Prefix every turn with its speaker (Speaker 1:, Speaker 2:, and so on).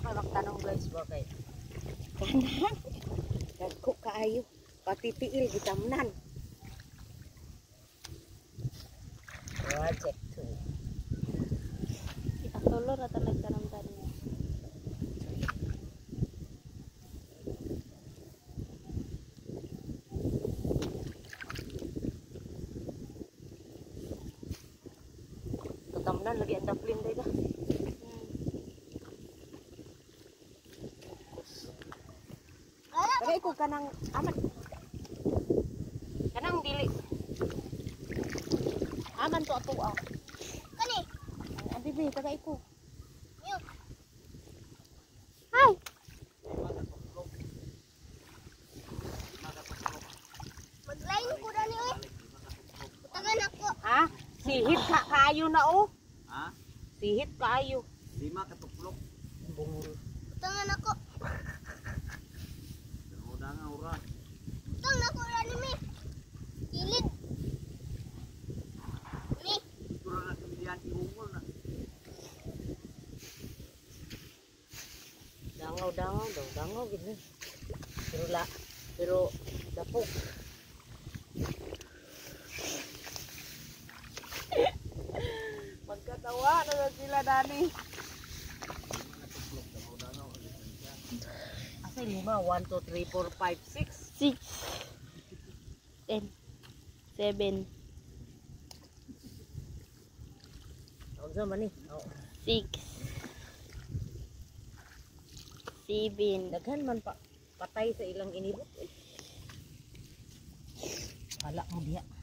Speaker 1: kay magtanong guys bakit.
Speaker 2: Kanan. Dagko kaayo. Pati tiil gitamnan.
Speaker 1: Project 2.
Speaker 3: Ipatulo na talaga ng tanim.
Speaker 1: Tatamnan lagi ang daplin dito.
Speaker 2: Tagay ko kanang aman.
Speaker 1: Kanang dili.
Speaker 2: Aman to ato ah.
Speaker 3: Kani?
Speaker 2: Ang bibi, tagay ko.
Speaker 3: Ay! Mag-line ko na niyo eh. Putagan ako.
Speaker 1: Ha? Sihit ka kaayo na oh.
Speaker 4: Ha?
Speaker 1: Sihit kaayo.
Speaker 4: 5 katuklok.
Speaker 1: Bungol.
Speaker 3: Putangan ako.
Speaker 4: Udah nga ura.
Speaker 3: Putang ako na ni Mi. Gilid. Mi.
Speaker 4: Tura na pilihan iungol na.
Speaker 1: Dangaw daw, dangaw gini. Pero dapok.
Speaker 2: Magkatawa na sila Dani.
Speaker 1: Asa 5, 1, 2, 3, 4, 5, 6.
Speaker 3: 6 10 7
Speaker 1: Unsa man ni? Oh.
Speaker 3: 6 7
Speaker 1: Daghan man pa patay sa ilang inibot. Hala mo diha.